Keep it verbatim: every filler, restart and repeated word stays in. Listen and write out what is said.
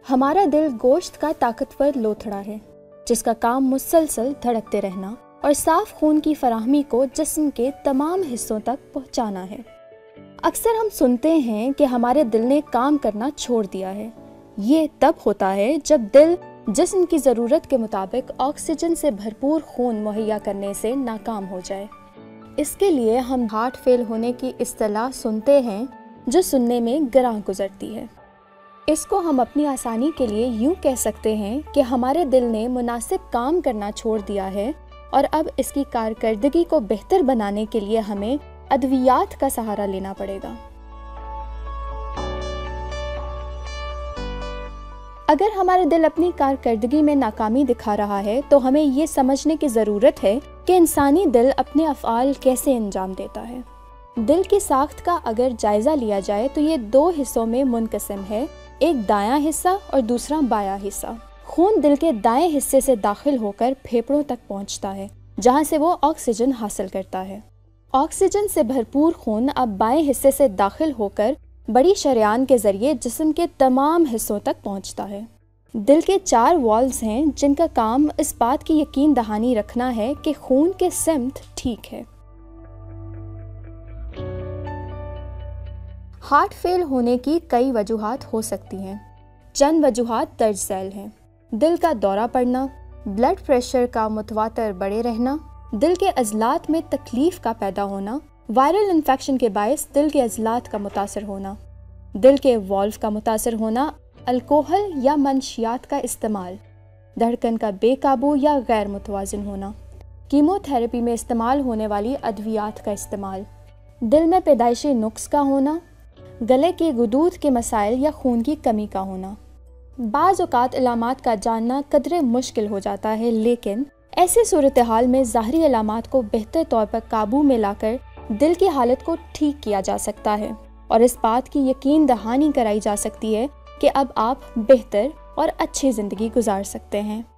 हमारा दिल गोश्त का ताकतवर लोथड़ा है जिसका काम मुसलसल धड़कते रहना और साफ खून की फराहमी को जिस्म के तमाम हिस्सों तक पहुंचाना है। अक्सर हम सुनते हैं कि हमारे दिल ने काम करना छोड़ दिया है। ये तब होता है जब दिल जिस्म की ज़रूरत के मुताबिक ऑक्सीजन से भरपूर खून मुहैया करने से नाकाम हो जाए। इसके लिए हम हार्ट फेल होने की इस्तिलाह सुनते हैं जो सुनने में गरां गुजरती है। इसको हम अपनी आसानी के लिए यूँ कह सकते हैं कि हमारे दिल ने मुनासिब काम करना छोड़ दिया है और अब इसकी कारकर्दगी को बेहतर बनाने के लिए हमें अद्वियात का सहारा लेना पड़ेगा। अगर हमारा दिल अपनी कारकर्दगी में नाकामी दिखा रहा है तो हमें ये समझने की ज़रूरत है कि इंसानी दिल अपने अफ़आल कैसे अंजाम देता है। दिल की साख्त का अगर जायज़ा लिया जाए तो ये दो हिस्सों में मुनक़सिम है, एक दायां हिस्सा और दूसरा बायां हिस्सा। खून दिल के दाएं हिस्से से दाखिल होकर फेफड़ों तक पहुंचता है जहां से वो ऑक्सीजन हासिल करता है। ऑक्सीजन से भरपूर खून अब बाएं हिस्से से दाखिल होकर बड़ी शरेयान के ज़रिए जिस्म के तमाम हिस्सों तक पहुंचता है। दिल के चार वॉल्व्स हैं जिनका काम इस बात की यकीन दहानी रखना है कि खून के सिमत ठीक है। हार्ट फेल होने की कई वजूहात हो सकती हैं। चंद वजूहात दर्ज झैल हैं। दिल का दौरा पड़ना, ब्लड प्रेशर का मुतवातर बढ़े रहना, दिल के अज़लात में तकलीफ़ का पैदा होना, वायरल इन्फेक्शन के बायस दिल के अज़लात का मुतासर होना, दिल के वॉल्व का मुतासर होना, अल्कोहल या मंशियात का इस्तेमाल, धड़कन का बेकाबू या गैर मुतवाज़िन होना, कीमोथेरेपी में इस्तेमाल होने वाली अद्वियात का इस्तेमाल, दिल में पैदाइशी नुक्स का होना, गले के गुदूद के मसाइल या खून की कमी का होना। बाज़ औक़ात अलामात का जानना कदरे मुश्किल हो जाता है, लेकिन ऐसी सूरत हाल में ज़ाहरी अलामात को बेहतर तौर पर काबू में लाकर दिल की हालत को ठीक किया जा सकता है और इस बात की यकीन दहानी कराई जा सकती है कि अब आप बेहतर और अच्छी ज़िंदगी गुजार सकते हैं।